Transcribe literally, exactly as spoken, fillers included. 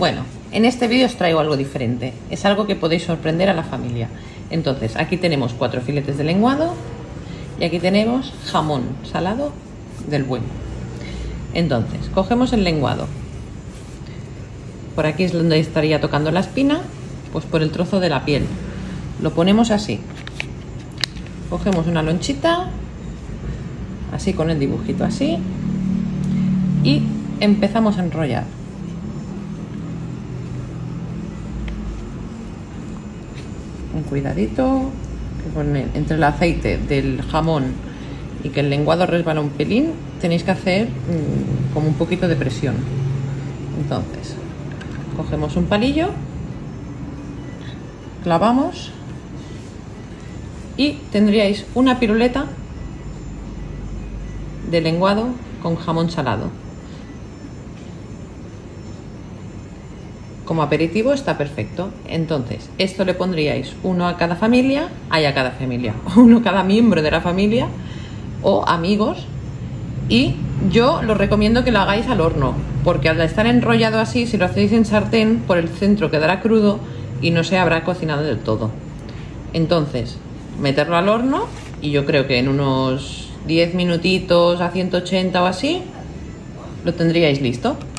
Bueno, en este vídeo os traigo algo diferente. Es algo que podéis sorprender a la familia. Entonces, aquí tenemos cuatro filetes de lenguado y aquí tenemos jamón salado del bueno. Entonces, cogemos el lenguado. Por aquí es donde estaría tocando la espina, pues por el trozo de la piel. Lo ponemos así. Cogemos una lonchita, así con el dibujito así, y empezamos a enrollar. Un cuidadito, que con el, entre el aceite del jamón y que el lenguado resbala un pelín, tenéis que hacer mmm, como un poquito de presión. Entonces, cogemos un palillo, clavamos y tendríais una piruleta de lenguado con jamón salado. Como aperitivo está perfecto. Entonces, esto le pondríais uno a cada familia, hay a cada familia, uno a cada miembro de la familia o amigos. Y yo lo recomiendo que lo hagáis al horno, porque al estar enrollado así, si lo hacéis en sartén, por el centro quedará crudo y no se habrá cocinado del todo. Entonces, meterlo al horno y yo creo que en unos diez minutitos a ciento ochenta o así lo tendríais listo.